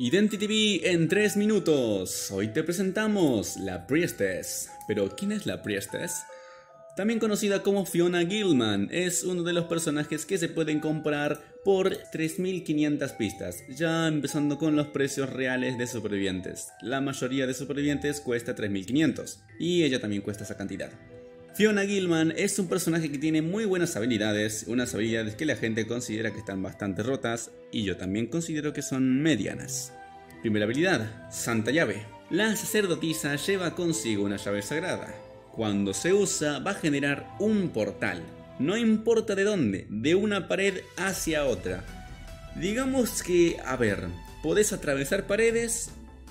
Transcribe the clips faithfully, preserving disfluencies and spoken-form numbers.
Identity V en tres minutos. Hoy te presentamos la Priestess. Pero ¿quién es la Priestess? También conocida como Fiona Gilman, es uno de los personajes que se pueden comprar por tres mil quinientas pistas, ya empezando con los precios reales de supervivientes. La mayoría de supervivientes cuesta tres mil quinientos y ella también cuesta esa cantidad. Fiona Gilman es un personaje que tiene muy buenas habilidades, unas habilidades que la gente considera que están bastante rotas y yo también considero que son medianas. Primera habilidad, Santa Llave. La sacerdotisa lleva consigo una llave sagrada. Cuando se usa va a generar un portal, no importa de dónde, de una pared hacia otra. Digamos que, a ver, podés atravesar paredes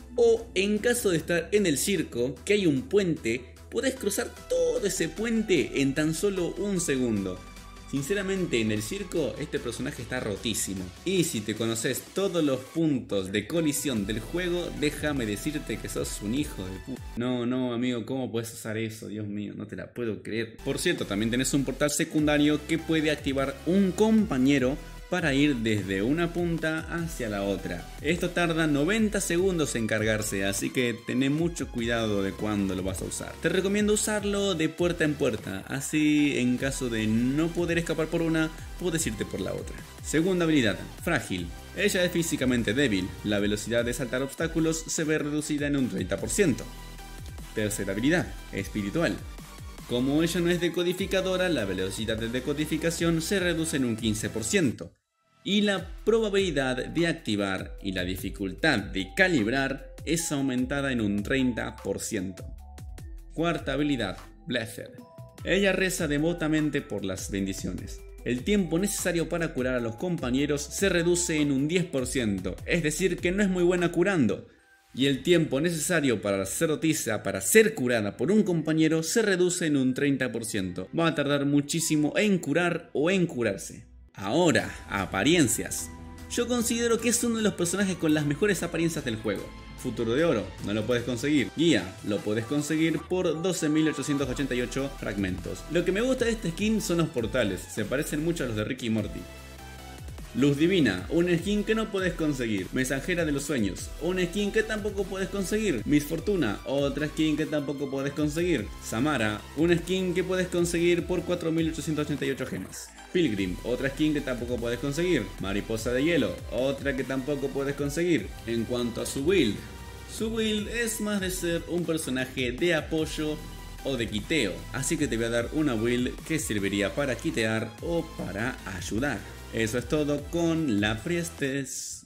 o en caso de estar en el circo, que hay un puente, podés cruzar todo ese puente en tan solo un segundo. Sinceramente, en el circo este personaje está rotísimo. Y si te conoces todos los puntos de colisión del juego, déjame decirte que sos un hijo de puta. No, no, amigo, ¿cómo puedes usar eso? Dios mío, no te la puedo creer. Por cierto, también tenés un portal secundario que puede activar un compañero para ir desde una punta hacia la otra. Esto tarda noventa segundos en cargarse, así que tené mucho cuidado de cuándo lo vas a usar. Te recomiendo usarlo de puerta en puerta, así en caso de no poder escapar por una, puedes irte por la otra. Segunda habilidad, Frágil. Ella es físicamente débil, la velocidad de saltar obstáculos se ve reducida en un treinta por ciento. Tercera habilidad, Espiritual. Como ella no es decodificadora, la velocidad de decodificación se reduce en un quince por ciento. Y la probabilidad de activar y la dificultad de calibrar es aumentada en un treinta por ciento. Cuarta habilidad, Blessed. Ella reza devotamente por las bendiciones. El tiempo necesario para curar a los compañeros se reduce en un diez por ciento, es decir que no es muy buena curando. Y el tiempo necesario para la sacerdotisa para ser curada por un compañero se reduce en un treinta por ciento. Va a tardar muchísimo en curar o en curarse. Ahora, apariencias. Yo considero que es uno de los personajes con las mejores apariencias del juego. Futuro de oro, no lo puedes conseguir. Guía, lo puedes conseguir por doce mil ochocientos ochenta y ocho fragmentos. Lo que me gusta de este skin son los portales, se parecen mucho a los de Ricky y Morty. Luz Divina, una skin que no puedes conseguir. Mensajera de los Sueños, una skin que tampoco puedes conseguir. Miss Fortuna, otra skin que tampoco puedes conseguir. Samara, una skin que puedes conseguir por cuatro mil ochocientos ochenta y ocho gemas. Pilgrim, otra skin que tampoco puedes conseguir. Mariposa de Hielo, otra que tampoco puedes conseguir. En cuanto a su build, su build es más de ser un personaje de apoyo o de quiteo, así que te voy a dar una build que serviría para quitear o para ayudar. Eso es todo con la Priestess.